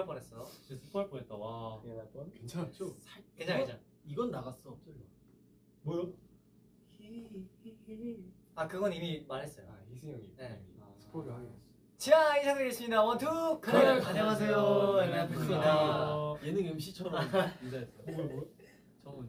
스포할 뻔했어. 진짜 스포할 뻔했다. 와. 괜찮았죠? 괜찮아. 이건 나갔어. 뭐요? 아 그건 이미 말했어요. 아 희승 형이 네. 스포를 하게 됐어. 자 인사드리겠습니다. 원투 컷. 안녕하세요. MF입니다. 예능 MC처럼 인사했어. 뭐야? 정훈이.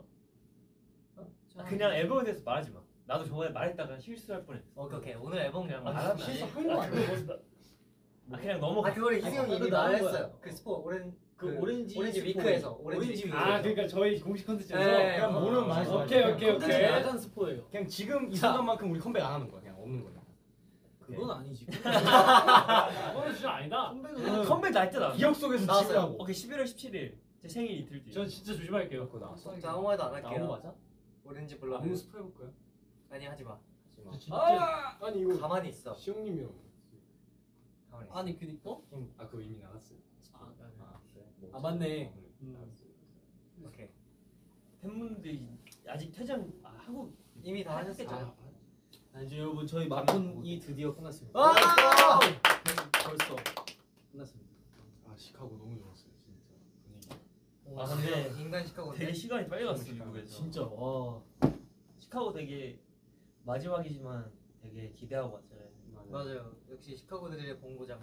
아, 그냥 앨범에 대해서 말하지 마. 나도 저번에 말했다가 실수할 뻔했어. 오케이 오늘 앨범 그냥 말하면 실수한 거 아니야? 그냥 넘어가. 아 그거를 희승 형이 이미 나온 말했어요. 거야. 그 스포 그 오렌지 위크에서 스포. 오렌지 위크. 아 그러니까 저희 공식 컨텐츠에서 네, 그냥 모르면 말하지 오케이 마. 오케이 오케이. 야간 스포예요. 그냥 지금 이 순간만큼 우리 컴백 안 하는 거야. 그냥 없는 거야. 그건 아니지. 그거는 진짜 아니다. 컴백 날짜 나. 기억 속에서 나왔어요. 지우라고. 오케이 11월 17일 제 생일 이틀 뒤. 전 진짜 조심할게요. 그거 나왔어. 자 아무 말도 안 나온 할게요. 거 맞아? 오렌지 블러드. 아무 스포 해볼 거야? 아니 하지 마. 하지마. 저 진짜 아니 이거 가만히 있어. 시영님이랑 가만히 있어. 아니 그니까? 아 그거 이미 나갔어요. 그래? 뭐 아 맞네. 나왔어요. 오케이. 팬분들이 아직 퇴장 하고 이미 다 하셨어요. 이제 여러분 저희 마톤이 드디어 끝났습니다. 와! 벌써 끝났습니다. 아 시카고 너무 좋았어요 진짜 분위기. 아 근데 인간 시카고 되게 시간이 빨리 갔어 미국에서. 진짜 와. 시카고 되게 마지막이지만 되게 기대하고 왔잖아요. 맞아요. 역시 시카고들의 본고장.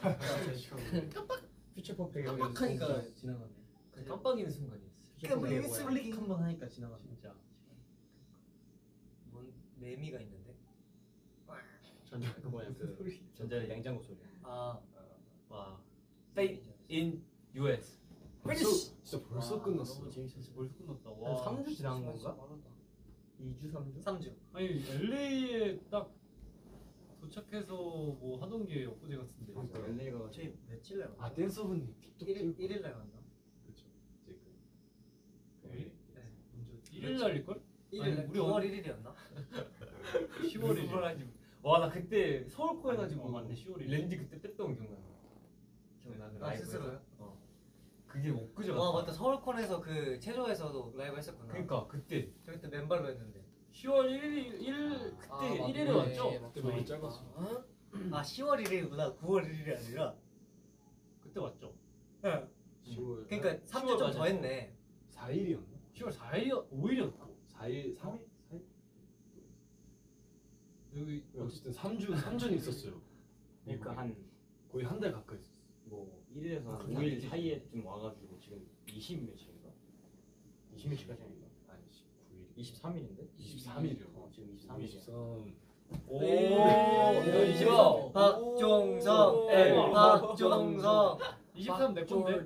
퓨처 퍼펙트 깜빡하니까 지나가네. 그 깜빡이는 순간이었어. 클릭 한번 하니까 지나가. 진짜. 뭔 매미가 있는데? 전자 그 뭐야 그 전자 냉장고 소리. 아. 와. Fate in US. 진짜 벌써 끝났어. 너무 재밌었어. 벌써 끝났다. 한 와. 3주 지난 건가? 2주 3주? 3주. 아니 LA에 딱 도착해서 뭐 하던 게 엊그제 같은데. 그러니까. LA가 저희 며칠 날 아 댄서분이 틱톡 1일 날 갔나? 그렇죠. 이제 그 우리? 네. 먼저 1일 날일걸? 1일 아니, 날 우리 9월 1일이었나? 10월에 와 나 그때 서울코 해가지고 맞네 10월이. 렌즈 그때 뺐던 거 기억나. 기억나 그 아 라이브에서. 스스로요? 그게 엊그제 와 맞다 서울콘에서 그 체조에서도 라이브 했었구나. 그러니까 그때 저 그때 맨발로 했는데. 10월 1일 그때 아, 1일에 맞네. 왔죠? 그때 많이 짧았어. 아 10월 1일이구나 9월 1일이 아니라. 그때 왔죠? 네. 10월 그러니까 3주 좀 더 했네. 4일이었나? 10월 4일 5일이었나? 4일 3일? 4일? 여기 어쨌든 3주 있었어요. 그러니까 한 거의 한 달 가까이 있었어. 뭐 1일에서 아, 5일 사이에 좀 와가지고 지금 20 며칠인가? 20 며칠까지 아닌가? 아니 19일. 23일인데? 23일이요. 지금 23일이야. 23. 오. 네. 이거 박종성, 박종성. 23 내 건데.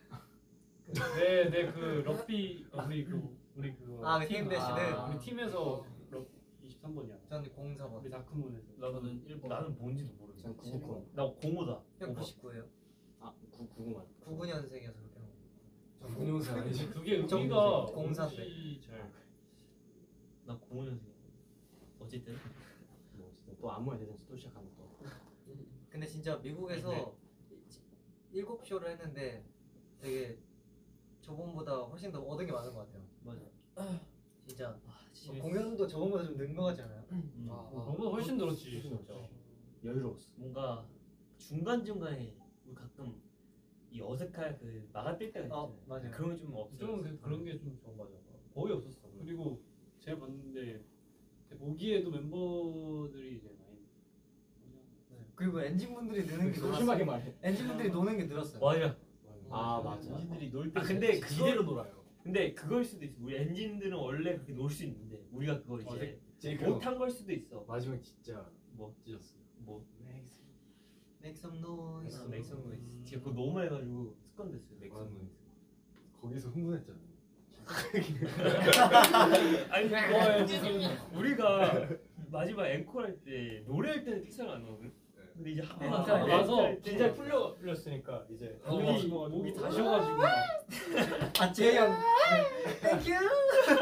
네, 그 럭비 우리 그거. 아, 그 팀 대신은? 우리 팀에서 23번이야. 전 04번. 우리 다크문에서. 나는 1번 나는 뭔지도 모르겠어. 전 99. 나 05다. 형 99예요? 아 99 맞아. 99년생이어서 그렇게 한 거. 군용사 아니지? 그게 저 우리가 공사인데. 혹시 잘 나 05년생. 어쨌든 뭐 어쨌든 또 안무에 대해서 또 시작하는 또. 근데 진짜 미국에서 7쇼를 했는데 되게 저번보다 훨씬 더 얻은 게 많은 것 같아요. 맞아. 진짜 공연도 저번보다 좀 는 것 같지 않아요? 너보다 훨씬 늘었지. 진짜. 여유로웠어. 뭔가 중간 중간에 우리 가끔 이 어색할 그 막아 뛸 때가 있잖아요. 맞아요. 그런 게 좀 없어. 좀 그런 게 좀 맞아. 거의 없었어. 그리고 제가 봤는데 보기에도 멤버들이 이제 많이 그리고 엔진분들이 느는 게 심하게 늘었어요. 말해. 엔진분들이 노는 게 늘었어요. 맞아. 아 맞아. 엔진들이 놀 때. 아 근데 이대로 놀아요. 근데 그걸 수도 있어. 우리 엔진들은 원래 그렇게 놀 수 있는데 우리가 그걸 이제 못한 걸 수도 있어. 마지막 진짜 뭐 찢었어. 뭐 Make some noise. 맥스 노이즈. 제가 그거 너무 해가지고 습관됐어요. 맥스 맞아. 노이즈. 거기서 흥분했잖아. 아니 뭐 우리가 마지막 앵콜 할 때 노래할 때는 픽사가 안 나오거든. 근데 이제 하고 나서 진짜 풀려렸으니까 이제 목이 다 쉬어가지고 아 재현. Thank you.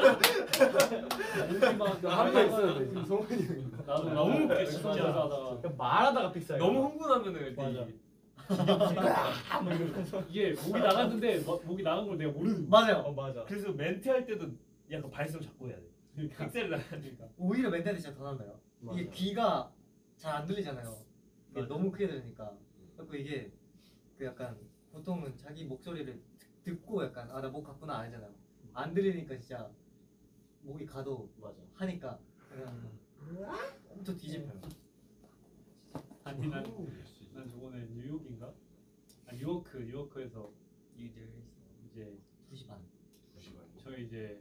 한명 있었는데 성훈이 형이. 나도 너무 웃겨, 진짜. 진짜. 말하다가 픽사해. 너무 흥분하면은 맞아. 이게 목이 나갔는데 목이 나간 걸 내가 모르는 거야. 맞아요. 맞아. 그래서 멘트 할 때도 약간 발성 잡고 해야 돼. 그러니까. 픽셀을 나가니까. 오히려 멘탈이 진짜 더 난다요. 이게 귀가 잘 안 들리잖아요. 이게 맞아. 너무 크게 들으니까. 그래서 이게 그 약간 보통은 자기 목소리를 듣고 약간 아 나 목 갔구나 알잖아. 안 들으니까 진짜 목이 가도 맞아. 하니까 그냥 엄청 뒤집혀. 아니 난 저번에 뉴욕인가? 아 뉴요크에서 이제 2시 반. 저희 이제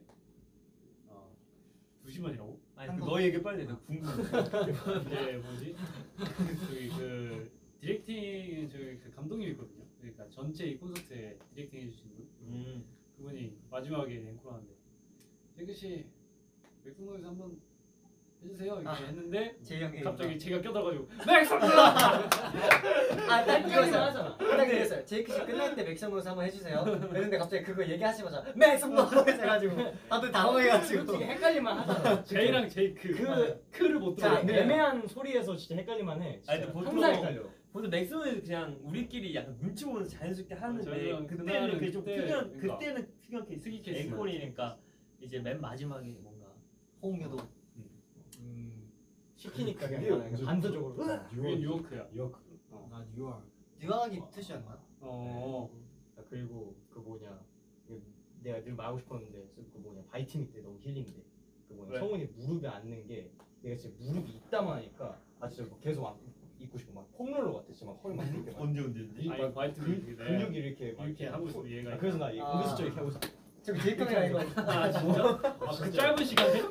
2시 반이라고? 아니 너 얘기 빨리 해. 나 궁금해. 이제 뭐지? 저기 그 디렉팅 저기 그 감독님 있거든요. 그러니까 전체 이 콘서트에 디렉팅 해주신 분. 그분이 마지막에 앵콜 하는데 재규 씨 맥도날드에서 한번 해주세요 이렇게 했는데 제이 형이 갑자기 제가 껴들어가지고 맥도날드! 아딱 이거였어요. 딱 이거였어요. 제이크 씨 끝날 때 맥성으로 한번 해주세요. 그랬는데 갑자기 그거 얘기하시면서 맥성으로 해가지고 다들 당황해가지고 솔직히 헷갈릴만 하잖아. 제이랑 제이크 크를 못 자, 들어. 애매한 소리에서 진짜 헷갈릴만 해. 아니, 진짜. 보통- 항상 헷갈려. 보통 맥스는 그냥 우리끼리 약간 눈치 보면서 자연스럽게 하는데 저희랑 그때는 그날은 그게 좀 그때 특이한 그러니까 그때는 특이한 케이스 특이 케이스. 앵콜이니까 이제 맨 마지막에 뭔가 홍유도 시키니까 그게 그냥 언제- 반사적으로. 그게 뉴요크야. 뉴요크. 나 뉴욕. 뉴욕이 뜻이었나? 아, 그리고 그 뭐냐. 내가 늘 말하고 싶었는데 그 뭐냐 바이트믹 때 너무 힐링돼. 그 뭐냐 왜? 성훈이 무릎에 앉는 게 내가 진짜 무릎이 있다만 하니까 아 진짜 막 계속 막 있고 싶고 막 폼롤러 같아. 진짜 막 허리 막 이렇게 막 언제 아니 화이트 근육이 이렇게 막 이렇게 하고 있어 얘가. 그래서 나 은근슬쩍 이렇게 하고 있어. 저기 제이크 형이랑 이거 아 진짜? 그 짧은 시간에?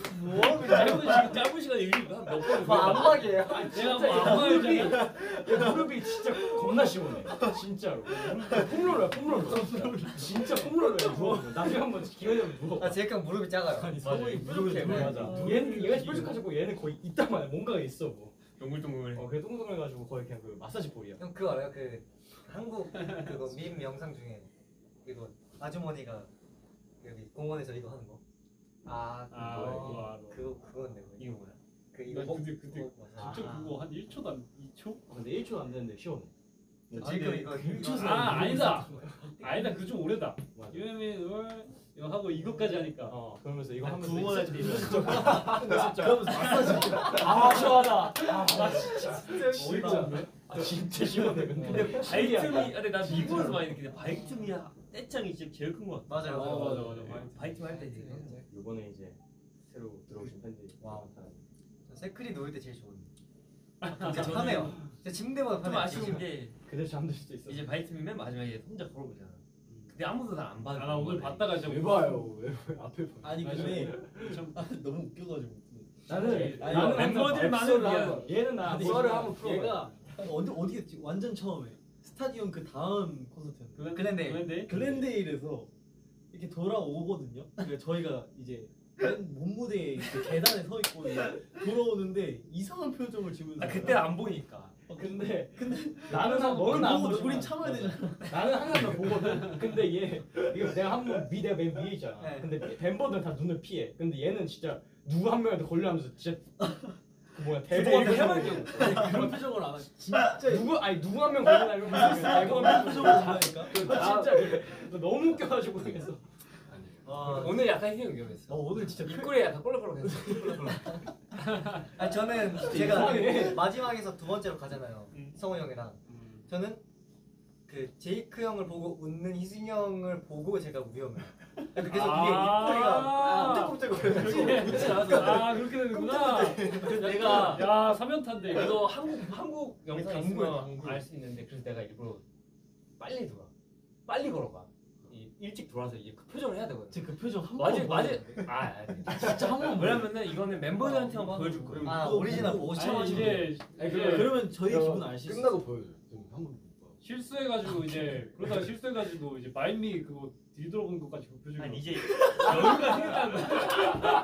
짧은 시간에 이미 한몇 번. 뭐 안박이에요. 내가 뭐 아무 말이잖아. 내 무릎이 진짜 겁나 시원해. 진짜로. 폼롤러야 폼롤러. 진짜 폼롤러야. 누워. 나중에 한번 기회 되면 누워. 아 제이크 형 무릎이 작아요. 성훈이 무릎이 맞아. 얘는 얘가 뾰족하고 얘는 거의 있다만 해. 뭔가가 있어 뭐. 동글동글. 그래 동동해가지고 거의 그냥 그 마사지 볼이야. 형 그거 알아요? 그 한국 그거 밈 영상 중에 이거 아주머니가 여기 공원에서 이거 하는 거. 아 그거 알아. 그건데 그거. 이거 뭐야? 그 이거 나 그때 맞아. 진짜 그거 한 1초도 안 2초? 근데 1초도 안 되는데 시원해. 제이크 이거 아 아니다. 아니다 그 좀 오래다. 맞아. 이거 하고 이거까지 하니까. 그러면서 이거 한 하면서 9번 할 때. 그러면서 마사지. 아 시원하다. 아 진짜 어이없네. 진짜 시원해. 근데 바이틈이 근데 나 미국에서 많이 느끼는데 바이틈이 떼창이 진짜 제일 큰 것 같아. 맞아요. 맞아. 바이틈 할때 이번에 이제 새로 들어오신 팬들이 많다는. 세크리 놓을 때 제일 좋은. 진짜 편해요. 진짜 침대보다 좀 편해요. 아쉬운 게 그대로 잠들 수도 있어. 이제 바이틈이 맨 마지막에 혼자 걸어보잖아. 근데 아무도 다 안 봐줘. 나 오늘 봤다가 진짜 왜 봐요? 왜 앞에 봐? 아니 근데 너무 웃겨가지고. 나는 멤버들만을 위한. 얘는 나 아니, 썰을 한번 풀어. 얘가 어디였지? 완전 처음에 스타디움 그 다음 콘서트였는데 글랜데일. 글랜데일에서 이렇게 돌아오거든요. 그러니까 저희가 이제 맨 몸무대에 그 계단에 서 있고 이제 돌아오는데 이상한 표정을 지으면서. 아 그때 안 보니까. 근데 나는 너는 안 보지. 우린 참아야 되잖아. 나는 항상 너 보거든. 근데 얘 이거 내가 한번 내가 맨 위에 있잖아. 네. 근데 멤버들은 다 눈을 피해. 근데 얘는 진짜 누구 한 명한테 걸려하면서 진짜 그 뭐야 대범한 해맑게 그런 표정을 안 하지. 진짜 누구 한 명 걸리나 이러면 대범한 표정을 잘하니까. 진짜 그래. 너 너무 웃겨가지고 그래서. 오늘 약간 힘이 위험했어. 오늘 진짜 입꼬리에 약간 꼴락꼴락했어. 아 저는 제가 이상해. 마지막에서 두 번째로 가잖아요. 성호 형이랑 저는 그 제이크 형을 보고 웃는 희승이 형을 보고 제가 위험해요. 그래서 계속 이게 입꼬리가 꼼짝꼼짝 웃지 않아서 아 그렇게 되는구나. 그래서 내가 야 3연탄데 이거. 그래서 한국 영상 당구야, 있으면 당구. 알 수 있는데 그래서 내가 일부러 빨리 걸어가. 일찍 돌아서 이제 그 표정을 해야 되거든. 그 표정 한 맞아 번. 맞아. 진짜 한 번. 왜냐면은 이거는 멤버들한테만 보여줄 거야. 아 오리지널 보고 아니 싶어가지고 이제 그러면 저희 기분 알 수 있어. 끝나고 보여줘. 좀 한번 봐. 실수해가지고 이제 그러다가 실수해가지고 이제 마인미 그거 뒤돌아보는 것까지 그 표정이. 아니 이제 여유가 생겼다는 거야.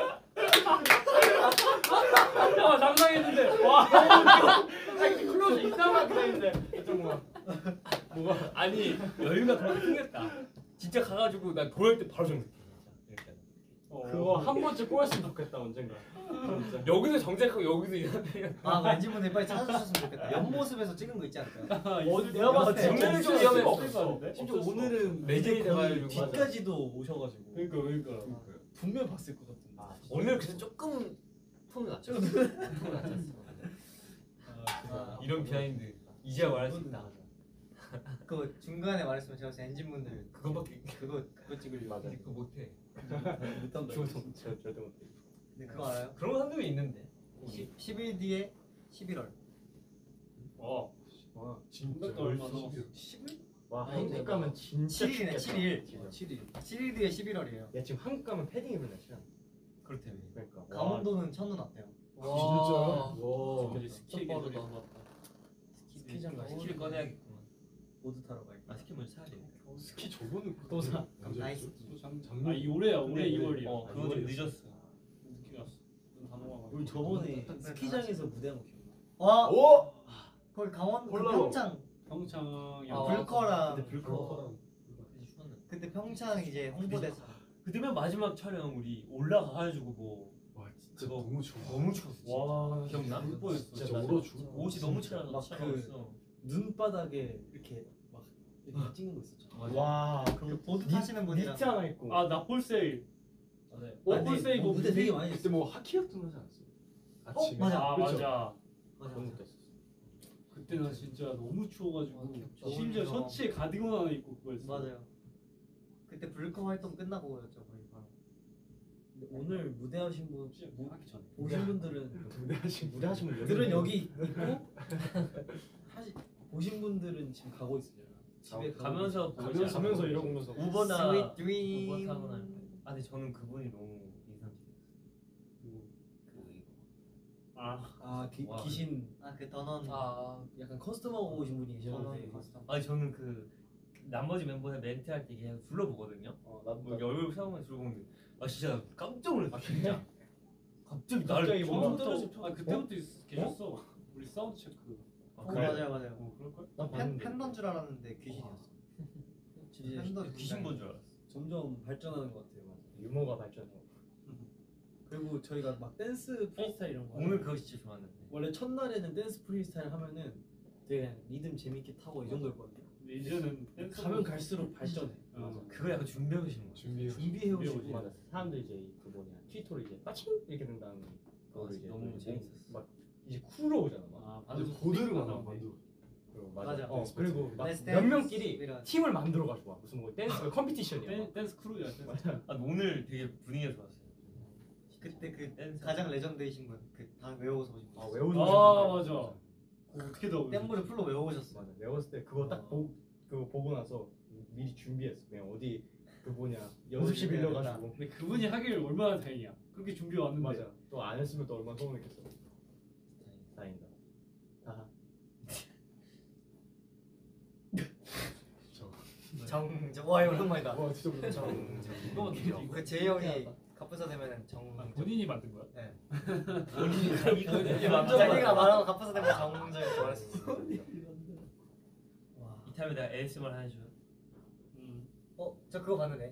아 장난했는데 와 너무 웃겨. 클로즈 이따만 그랬는데 뭐가 아니 여유가 그렇게 생겼다. 진짜 가가지고 난 돌아올 때 바로 정색해. 이렇게. 그거 한 번쯤 꼬였으면 좋겠다 언젠가. 진짜. 여기서 정색하고 여기서 이렇게. 아 왠지 분들 빨리 찾아주셨으면 좋겠다. 옆모습에서 찍은 거 있지 않을까요? 내가 봤을 때 정면은 좀 위험해. 없을 것 같은데. 심지어 오늘은 매진이 거의 돼가지고, 뒤까지도 오셔가지고 그러니까. 분명 봤을 것 같은데. 오늘 그래서 조금 톤을 낮췄어. 톤을 낮췄어. 이런 비하인드 이제야 말할 수 있다. 그 중간에 말했으면 제가 엔진 분들 그거밖에 그거 찍으려고. 맞아. 그거 못해. 못한다. 절대 못해. 근데 그거 알아요? 그런 거 한두 개 있는데. 10일 뒤에 11월. 와 와 진짜 이것도 얼마 열심히 남았어? 10일? 와 한국 가면 진짜 7일이네, 춥겠다. 7일. 7일. 7일 뒤에 11월이에요. 야 지금 한국 가면 패딩 입을래 시간. 그렇대요. 그러니까. 강원도는 첫눈 왔대요. 진짜요? 와. 저기 스키 얘기 빠르다. 들어봤다. 스키장 가시. 스키를 꺼내야겠구만. 보드 타러 가야 아 스키 먼저 사야 돼. 스키 저거는 또 사. 나이스. 아 올해야 올해 네, 2월이야. 어 그거 좀 늦었어. 늦게 갔어. 다 넘어가고. 우리 저번에 스키장에서 무대한 거 기억나? 와, 오! 거기 강원 그 콜라보. 평창 평창이 아, 불커랑 근데 불커. 그때 평창 이제 홍보대사. 그때면 마지막 촬영 우리 올라가가지고 뭐. 와 진짜 그거 너무 추워. 너무 추웠어. 와 기억나? 못 보였어. 진짜 얼어 죽을 옷이 너무 차가워. 막 차가웠어. 눈바닥에 이렇게 막 이렇게 찍는 거 있었죠. 와. 그 보드 타시는 분이랑 니트 하나 입고. 아 나폴세일. 맞아요. 폴세이 뭐 무대 되게 많이 그때 했어. 뭐 하키 같은 거 하지 않았어요? 아침에. 맞아. 아 그쵸? 맞아. 너무 웃겼어. 그때 나 진짜 너무 추워가지고 아, 심지어 더워요. 셔츠에 가디건 하나 입고 그거 했어. 맞아요. 그때 불커 활동 끝나고였죠 거의 바로. 근데 오늘 무대하신 분 진짜 뭐 하기 전에. 보신 분들은 무대하시면 들은 여기 있고 보신 분들은 지금 가고 있어요. 집에 가면서 가면서 이러고 오면서 우버나 Sweet dream. 우버 타고 날 거예요. 아 근데 저는 그분이 너무 인상적이었어요. 아 와. 귀신 아그 더넌. 약간 커스텀하고 오신 분이 계셨는데 더넌 커스텀. 아니 저는 그 나머지 멤버들 멘트 할 때 계속 둘러보거든요. 나도 뭐 얼굴 사용만 둘러보는데 아 진짜 깜짝 놀랐어 진짜. 갑자기 갑자기 나를 뭔가 처음부터 아 그때부터 계셨어. 우리 사운드 체크. 맞아요 맞아요. 그럴 걸? 난 팬 봤는데. 팬던 줄 알았는데 귀신이었어. 진짜 팬던 귀신 본 줄 알았어. 점점 발전하는 것 같아요. 유머가 발전해. 그리고 저희가 막 댄스 프리스타일 이런 거 오늘 그거 진짜 좋았는데. 원래 첫날에는 댄스 프리스타일 하면은 되게 그냥 리듬 재밌게 타고 이 정도였거든요. 근데 이제는 댄스 가면 갈수록 발전해. 그거 약간 준비해 오시는 거. 준비해 오시고 맞아. 사람들 이제 그 뭐냐 퀴토로 이제 빠칭 이렇게 된 다음에 그거를 이제 너무 또 재밌었어. 막 이제 쿨로 오잖아. 막. 아 완전 반주 보드를 만나 만두. 그리고 맞아. 그리고 막 Let's 몇 dance 명끼리 이런. 팀을 만들어 가지고 와. 무슨 뭐 댄스 컴피티션이야. 댄스 크루야. 댄스. 아 오늘 되게 분위기가 좋았어요. 그때 그 댄스. 가장 레전드이신 분 그 다 외워서 오신 분. 외우는 아 맞아. 그거 어떻게 다 댄브를 풀로 외워오셨어. 맞아. 외웠을 때 그거 딱 그거 보고 나서 미리 준비했어. 그냥 어디 그 뭐냐 연습실 빌려 가지고. 근데 그분이 하길 얼마나 다행이야. 그렇게 준비 왔는데. 맞아. 또 안 했으면 또 얼마나 서운했겠어. 다행이다. 정정. 와 이거 오랜만이다. 와 진짜 정. 이거 어떻게 그 제이 형이 갑부사 되면은 정. 본인이 만든 거야? 네. 본인이 자기가 말하고 갑부사 되면 정정 이렇게 말했어. 와. 이 타임에 내가 ASMR 하나 해줘요. 저 그거 봤는데.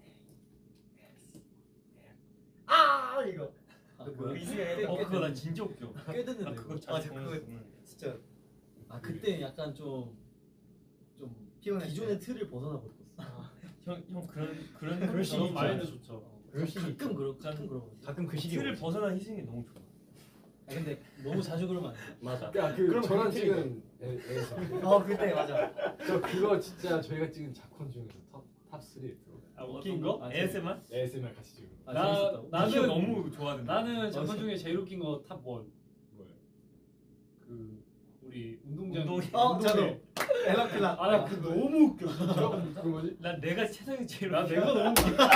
아 이거. 뭐야? 그거 나 진짜 웃겨. 꽤 됐는데. 나 그거 아, 저 그거 진짜 그때 약간 좀 피곤했어요. 기존의 틀을 벗어나 버렸어. 형 그런 그럴 수 너무 있지. 마인드 좋죠. 그럴 수도 가끔 있죠. 가끔 그러고. 가끔 그 시기 틀을 오지. 벗어난 희생이 너무 좋아. 근데 너무 자주 그러면 안 돼. 맞아. 야, 그럼 저랑 그게 찍은 에서 그때 맞아. 저 그거 진짜 저희가 찍은 작품 중에서 탑3에 들어. 아 웃긴 거? ASMR? ASMR 같이 찍은 거. 재밌었다고? 나는 너무 좋아하는데. 나는 작품 중에 제일 웃긴 거 탑 1. 뭐예요? 그 우리 운동장. 저도. 엘라클라. 아나 그 너무 웃겨. 그 뭐지? 난 내가 세상에 제일 나 웃겨. 내가 너무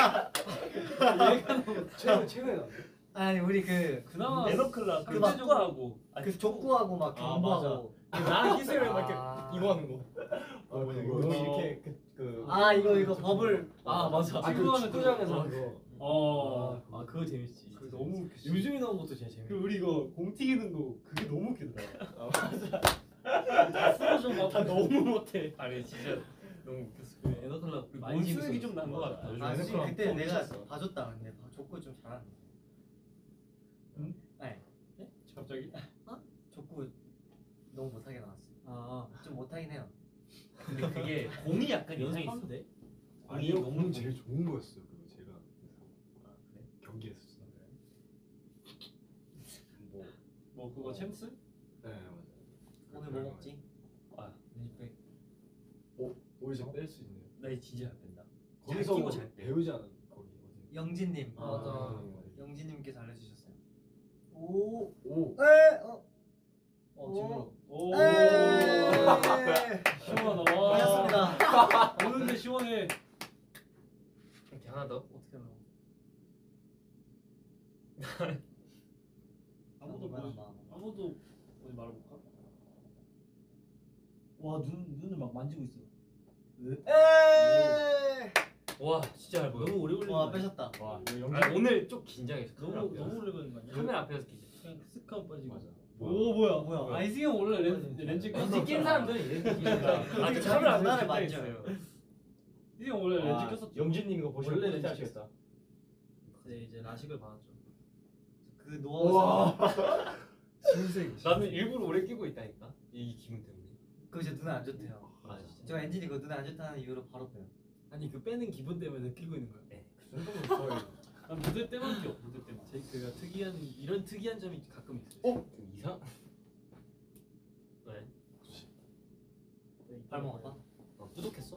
웃겨. 최근에 나왔는데? 아니 우리 그 그나마 에너클라 그 그 족구하고 그 족구하고 막 아, 경보하고. 나랑 희승을 막 이렇게 아. 이거 하는 거. 뭐냐 이거 그거. 이렇게 그 아 이거 버블. 맞아. 아, 그 친구하는 축구장에서 그거. 한 거. 그거 재밌지. 그 너무 웃겨. 요즘에 나온 것도 제일 재밌어. 그 우리 이거 공 튀기는 거 그게 너무 웃기더라. 다 너무 못해. 아니 진짜 너무 웃겼어. 그 에너클라 많이 원수력이 재밌었어. 좀 난 것 같다. 아 요즘에 솔직히 그럼 그때 좀 내가 미쳤어. 봐줬다 근데 족구 좀 잘하네. 응? 아니 갑자기? 족구 너무 못하게 나왔어. 좀 못하긴 해요. 근데 그게 공이 약간 인상이 있어. 연습하면 돼. 아니요, 너무 제일 좋은 거였어요. 그거 제가 아, 그래? 경기에서 쓰는 뭐 그거 챔스? 네 맞아요. 오늘 뭐 먹지? 아, 네. 오히려 뺄수 있네요. 나 이거 진짜 잘 뺀다. 거기서 끼고 뭐 잘 빼. 배우지 않은 거기 어디? 영진님. 맞아. 영진님께서 알려주셨어요. 오. 오. 에. 징그러. 오. 에. 시원하다. 와. 반갑습니다. 보는데 시원해. 이렇게 하나 더. 어떻게 하나? 아무도 어디 말해볼까? 와 눈을 막 만지고 있어. 에. 와 진짜 잘 보여. 너무 오래 걸리는 와 거 아니야? 빼셨다. 와 이거 아, 영상 오늘 좀 긴장했어. 카메라 너무 앞에서. 너무 오래 걸리는 거 아니야? 카메라 앞에서 긴장. 그냥 쓱하고 빠지고. 맞아. 오 뭐야? 아이승 형 원래 렌즈 렌즈 낀 사람들은 이렇게 긴장. 어떻게 아, 자기 카메라 누나를 앞에서 만져요? 긴장했어요. 이승 형 원래 렌즈 꼈었죠? 영진님 이거 보시면 원래 렌즈 렌즈 하시겠다. 네, 이제 라식을 받았죠. 그 노하우. 나는 일부러 오래 끼고 있다니까. 이 기분 때문에. 그거 이제 눈에 안 좋대요. 아 진짜. 저 엔진이 그 눈에 안 좋다는 이유로 바로 빼요. 아니 그 빼는 기분 때문에 느끼고 있는 거야. 네. 정도면 거의. 난 무대 때만 껴. 무대 때만. 제이크가 특이한 이런 특이한 점이 가끔 있어요. 좀 이상. 왜? 발 먹었다. 뿌듯했어?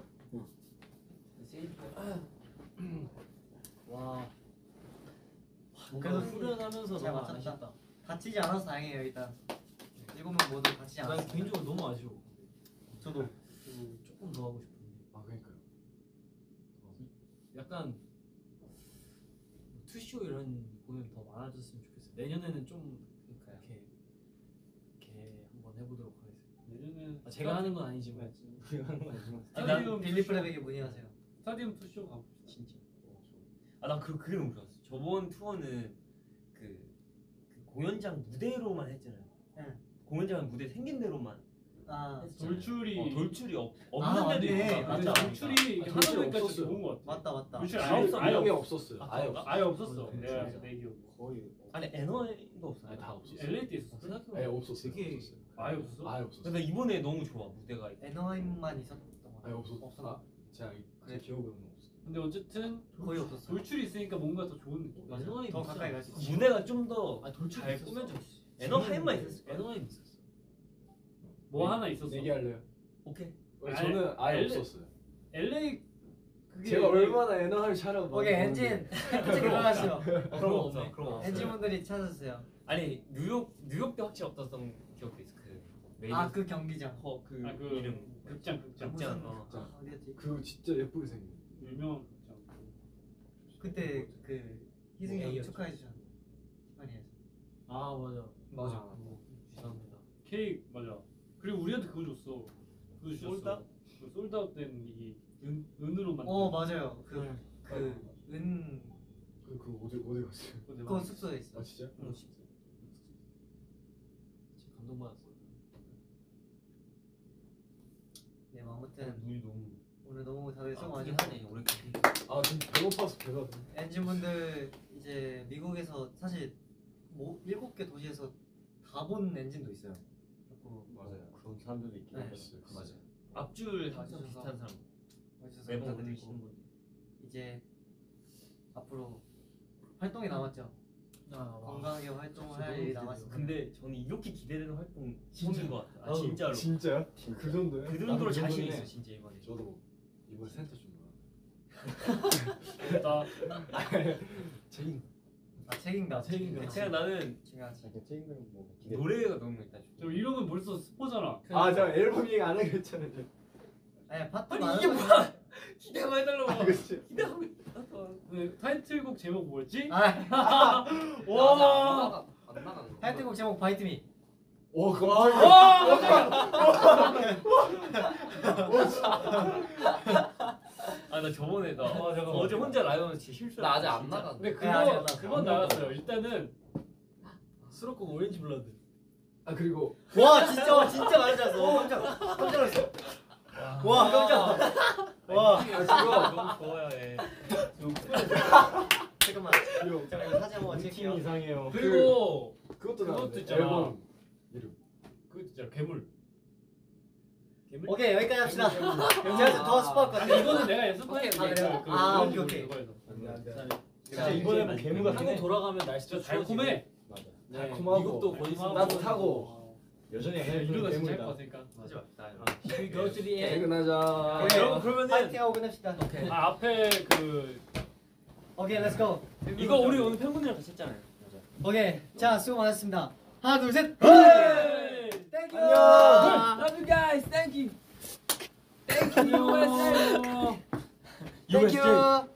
와. 뭔가 그래도 후련하면서 잘 너무 맞췄다. 아쉽다. 다치지 않아서 다행이에요 일단. 7명 모두 다치지 난 않았어요. 개인적으로 너무 아쉬워. 저도. 조금 더 하고 싶은데. 아 그러니까요. 약간 투쇼 이런 공연 더 많아졌으면 좋겠어요. 내년에는 좀 이렇게 한번 해보도록 하겠습니다. 내년에 제가 하는 건 아니지만 스타디움 빌리 플랩에게 문의하세요. 스타디움 투쇼 가고 싶어. 진짜. 아 난 그게 너무 좋았어. 저번 투어는 그 공연장 무대로만 했잖아요. 응. 공연장 무대 생긴 대로만. 아 했잖아요. 돌출이 돌출이 아, 없는 데도 맞네. 있고. 맞아. 돌출이 아, 하다 돌출이 보니까 진짜 없었어요. 좋은 것 같아. 맞다 맞다. 돌출 아예 아예 없었는데. 아예 아예 없- 없었어요. 아, 아예 그런가? 없었어요. 아예 없었어. 네, 내가 맞아. 내 기억. 거의 아니 NO도 없어. 아니 다 없었어요. LA 때 있었어. 생각해보면 아예 없었어요. 되게 없었어요. 아예 없었어? 아예 없었어요. 근데 이번에 너무 좋아 무대가. 에너임만 있었던 거. 아예 없었어. 없었나? 아, 제가 그래. 제 기억으로는 없어요. 근데 어쨌든 거의 없었어. 돌출이 있으니까 뭔가 더 좋은 느낌. 맞아. 에너임 더 있었어. 가까이 갈 수 있어. 무대가 좀 더 아 돌출 잘 꾸며져 있어. NO하임만 있었어. 에너임 있었어. 뭐 하나 있었어. 얘기할래요? 오케이. 저는 아예 LA 없었어요. LA 그게 제가 얼마나 에너하임 촬영 오케이 엔진 햄프트 들어가시오. 그런 거 없어. 그런 거 없어. 엔진 분들이 찾아주세요. 아니 뉴욕 때 확실히 없었던 기억도 있어. 그 메인 아 그 경기장. 그 아, 그 이름 극장. 극장. 무슨 어. 아, 어디였지? 그 진짜 예쁘게 생긴. 유명한 극장. 그때 그 희승이 형 A였죠. 축하해 주셨는데 티파니에서. 아 맞아. 맞아. 죄송합니다. 케이크 맞아. 그리고 우리한테 그거 줬어. 그거 주셨어. 솔드아웃? 그 솔드아웃된 이 은으로 만든. 맞아요. 그 은 그 어디 갔어요? 그거 숙소에 있어. 아 진짜? 응. 진짜 감동받았어. 네 아무튼 눈이 너무. 오늘 너무 다들 수고 하긴 많으셨고 하네. 오래 아 지금 배고파서 배가. 엔진 분들 이제 미국에서 사실 뭐 7개 도시에서 다 본 엔진도 있어요. 그리고 맞아요. 그런 사람들도 있긴 네. 했어요. 맞아. 앞줄 항상 와주셔서 비슷한 사람. 와주셔서 매번 감사드리고 올리시는 분들. 이제 앞으로 활동이 남았죠. 건강하게 활동을 할 일이 남았습니다. 근데 저는 이렇게 기대되는 활동 진짜. 처음인 것 같아. 아 나도 진짜로. 진짜요? 그 정도요? 그 나도 정도로 그 자신 정도네. 있어 진짜 이번에. 저도 이번 센터 좀 나 책임감. 책임감. 그냥 나는 중요하지. 책임감 뭐 노래가 너무 일단 좋아. 저 이러면 벌써 스포잖아. 아저 앨범 얘기 안 하기로 했잖아요. 아니 파트 아니 많은 이게 거 뭐야? 기대만 해달라고. 아 그치. 기대하고 있어. 그 타이틀곡 제목 뭐였지? 아 와. 안 나가는 거. 타이틀곡 제목 바이트미. 오 그거. 아나 저번에 나 잠깐만. 어제 혼자 라이브하면서 진짜 실수. 나 아직 안 나갔는데. 근데 네, 아직 안 그거 나왔어. 그건 나갔어요. 일단은 수록곡 오렌지 블러드. 아 그리고 와 진짜 깜짝 놀랐어. 와 깜짝. 와 그거 너무 좋아요. 예. 잠깐만. 잠깐 이거 사진 한번 팀 찍게요. 이상해요. 그리고 그것도 그것도 나왔는데, 있잖아. 앨범 이름. 그 진짜 괴물. 오케이 여기까지 합시다. 제가 좀 더 스포할거든요. 아니 이거는 내가 연습하는 오케이, 그래요? 아, 오케이. 진짜 이번에는 괴물 같긴 한국 해. 돌아가면 날씨 진짜 달콤해. 맞아. 네, 달콤하고 미국도 곧 있으면 따뜻하고. 여전히 이러다 진짜 할것 괴물이다. 같으니까. 하지 맙시다. We go to the end. 퇴근하자. 오케이. 여러분 그러면은 파이팅하고 끝냅시다. 오케이. 아 앞에 그 오케이, 렛츠 고. 이거 우리 오늘 팬분들이랑 같이 했잖아요. 오케이. 자, 수고 많았습니다. 하나, 둘, 셋. 네. 땡큐. Love you guys. Thank you. Thank you. USA. 땡큐.